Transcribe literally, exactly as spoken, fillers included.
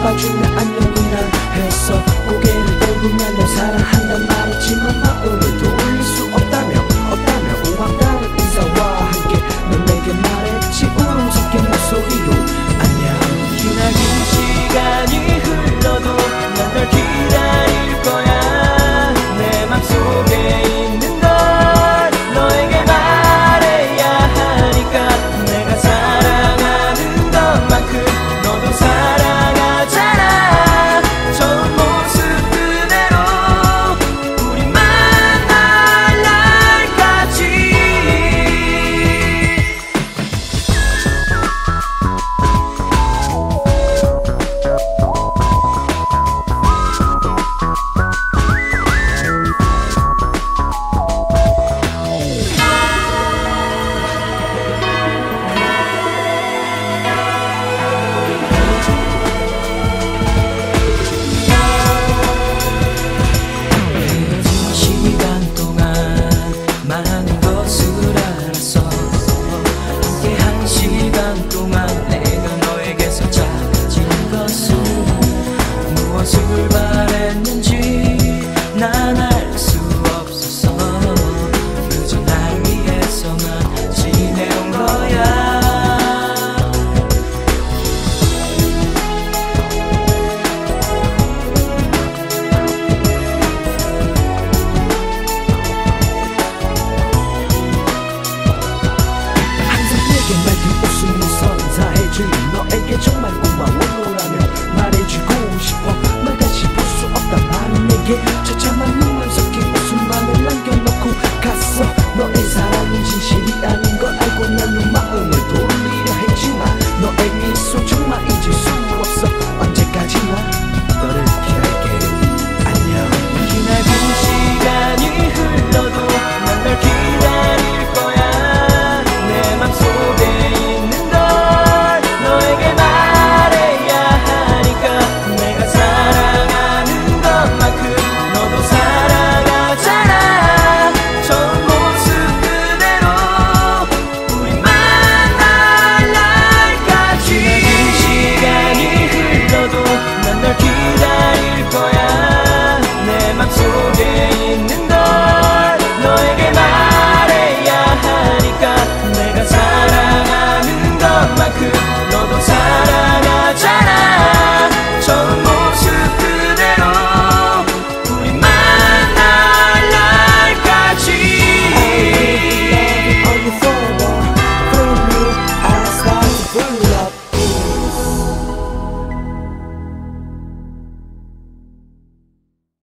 잡아주면 안녕이라 했어. 고개를 돌리면 널 사랑한단 말했지만 마음을 돌릴 수 없다며 없다며 우왕따는 인사와 함께 넌 내게 말했지 울음 섞인 목소리로 안녕. 기나긴 시간이 흘러도 난 널 기다릴 거야. 내 맘속에 있는 걸 너에게 말해야 하니까. 내가 사랑하는 것만큼 너도 사랑하잖아. 처음 모습 그대로 우리 만날 날까지. 헤어진 시간 동안 많은 것을 알았어. 함께한 시간 동안 내가 너에게서 작아진 것은 무엇을 바랬는지 난 알 수 없었어. 그저 날 위해서만 지내온 거야. 항상 내게 맑은 웃음을 선사해줄 너에게 정말